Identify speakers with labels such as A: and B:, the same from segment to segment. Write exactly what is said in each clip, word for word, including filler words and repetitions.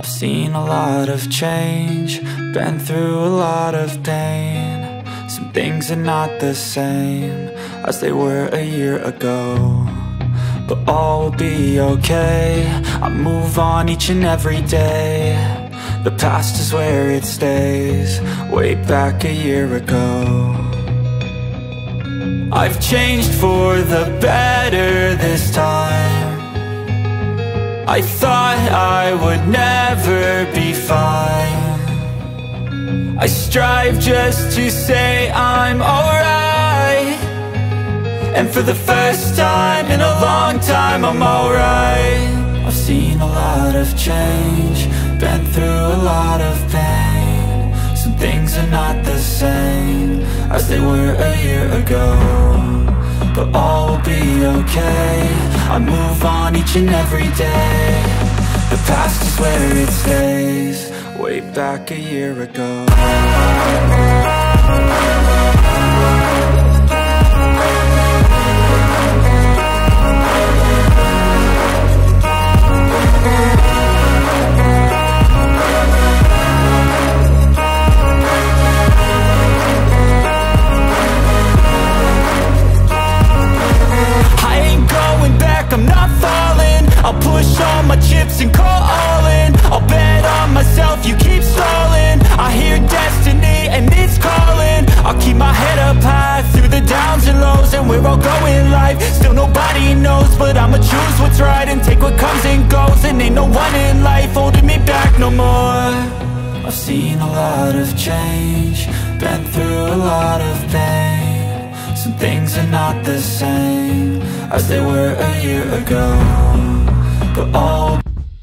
A: I've seen a lot of change, been through a lot of pain. Some things are not the same as they were a year ago, but all will be okay. I move on each and every day. The past is where it stays, way back a year ago. I've changed for the better this time. I thought I would never be fine. I strive just to say I'm alright, and for the first time in a long time I'm alright. I've seen a lot of change, been through a lot of pain. Some things are not the same as they were a year ago, but all will be okay. I move on each and every day. The past is where it stays, way back a year ago. I'm not falling, I'll push all my chips and call all in. I'll bet on myself, you keep stalling. I hear destiny and it's calling. I'll keep my head up high through the downs and lows, and where I'll go in life, still nobody knows. But I'ma choose what's right and take what comes and goes, and ain't no one in life holding me back no more. I've seen a lot of change, been through a lot of pain. Some things are not the same as they were a year ago, but all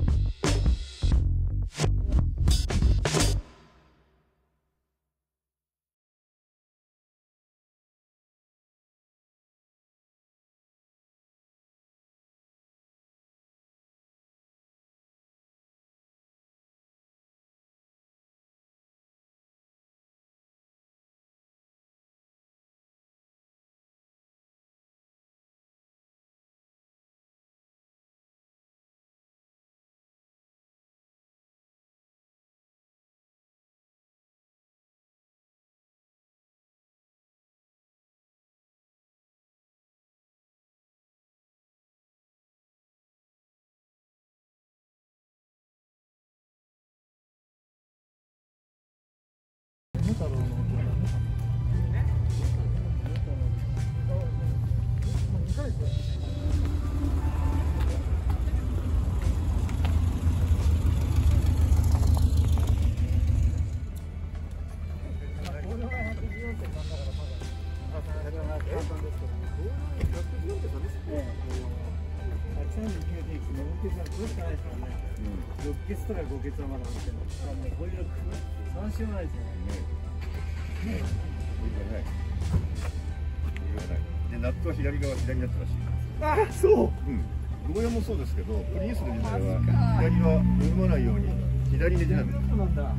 B: ろっケツとかごケツはまだ入ってるの。こういう三種もないですよね。ね。で、ナットは左側左になったらしい。あ、そう。うん。ゴーヤもそうですけど、プリンスの時代は左は緩まないように左に出ないんです。そうなんだ。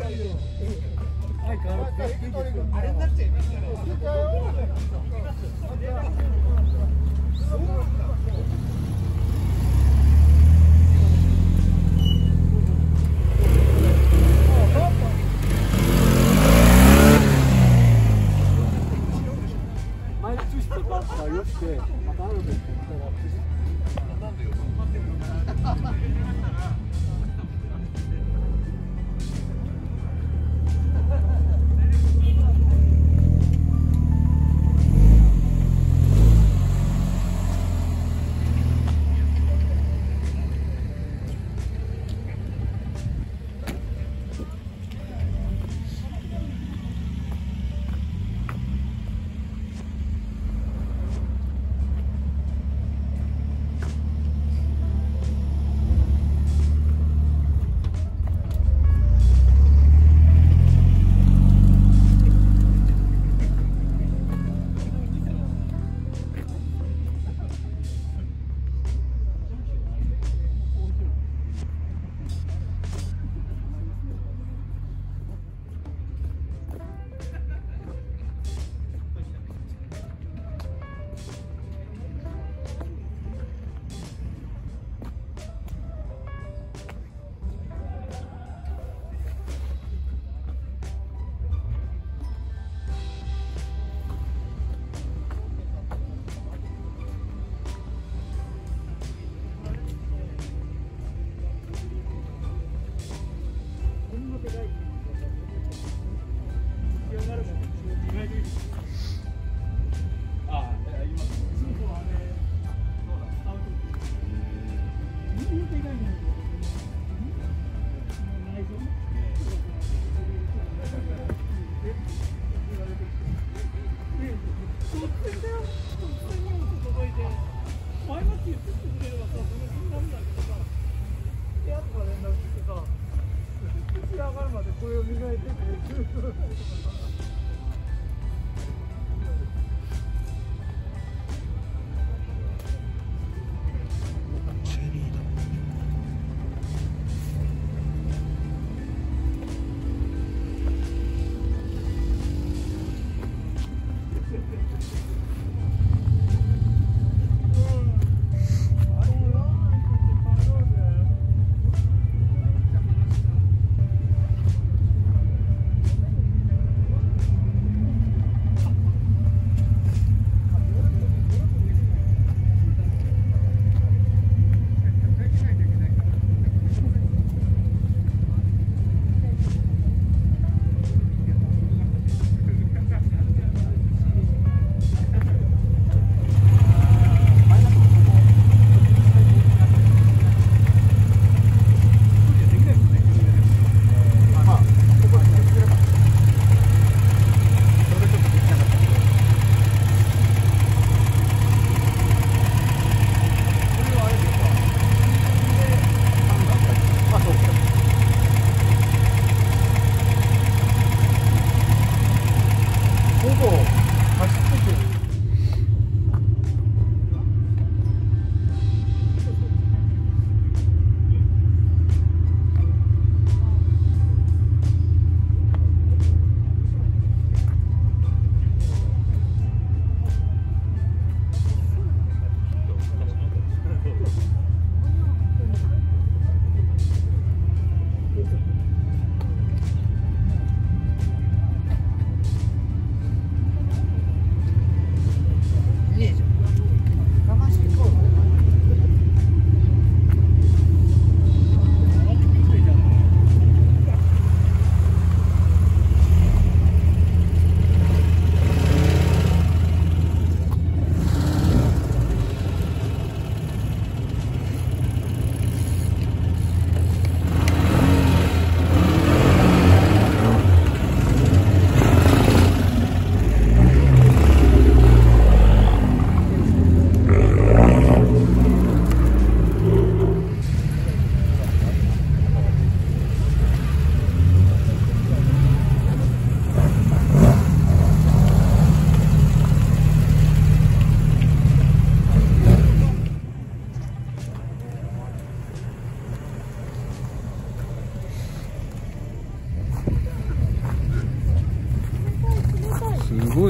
C: あれになっちゃいましたね。
D: よして、またあるんですけど、なんでよ。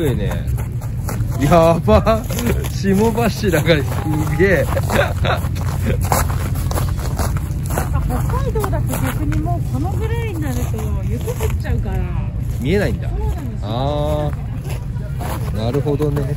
E: いね。やば、霜柱がすげえ。
F: 北海道だと逆にもうこのぐらいになると雪降っちゃうから
E: 見えないんだ。
F: そうなんですよ。
E: ああ、なるほどね。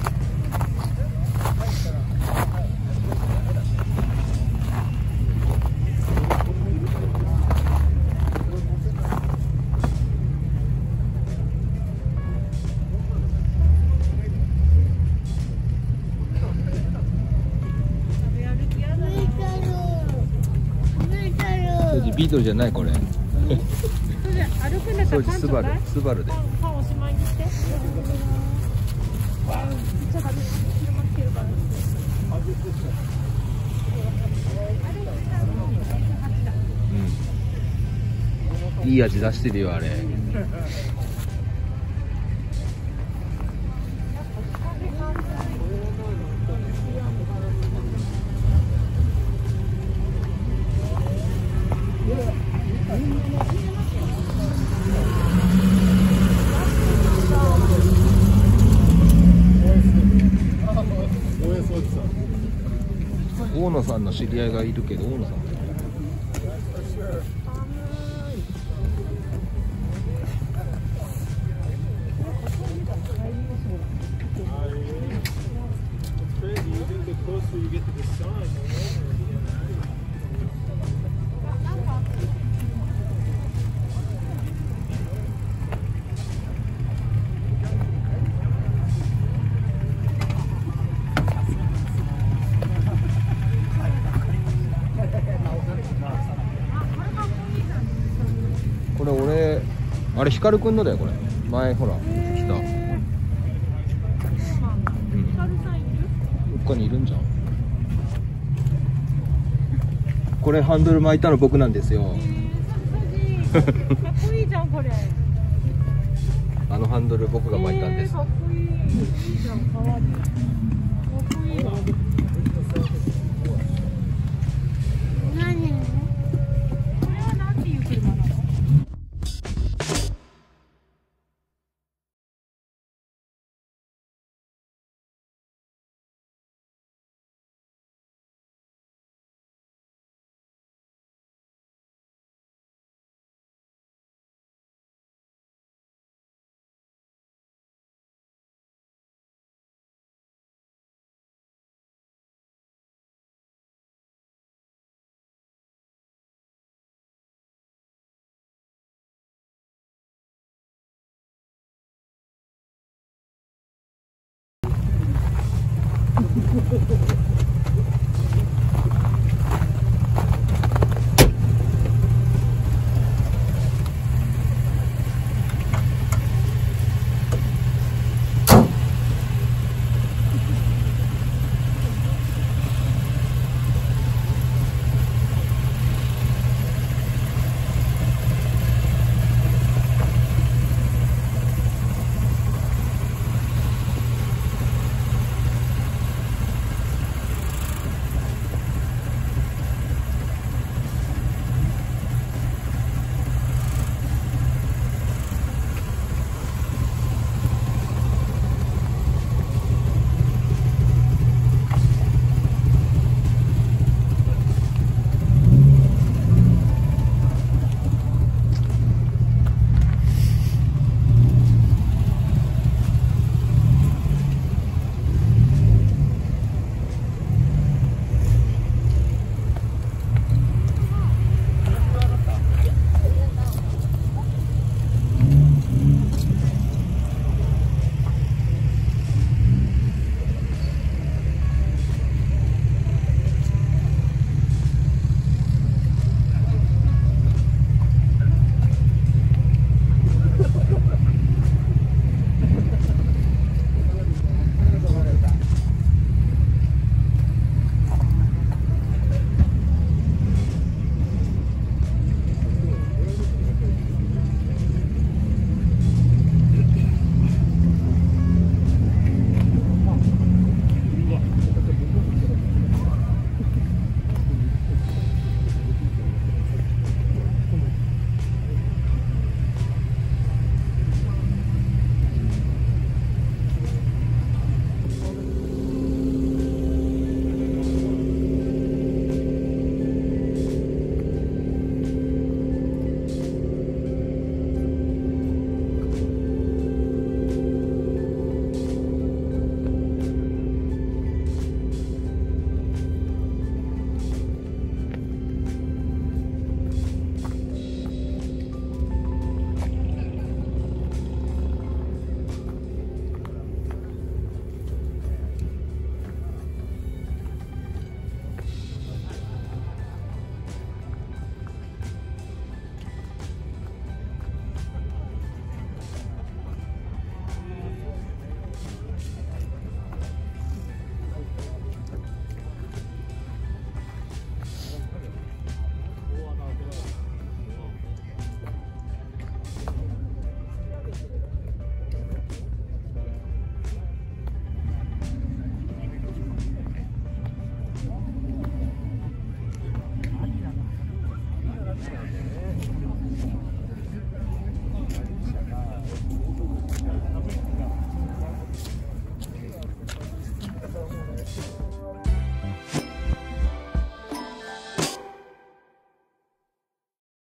E: ビートルじゃないこれ。
F: それ歩くんだったらパンちょうだい。
E: スバルで。
F: パンおしまいにして。ちょっと車来てるから。
E: うん。いい味出してるよあれ。大野さんの知り合いがいるけど、大野さんこれ俺、あれ光くんのだよこれ。前ほら来た。うん。どっかにいるんじゃん。これハンドル巻いたの僕なんですよ。
F: かっこいいじゃんこれ。
E: あのハンドル僕が巻いたんです。
F: かっこいい。いいじゃん、かわいい。かっこいいわ。何？これはなんていう車なの？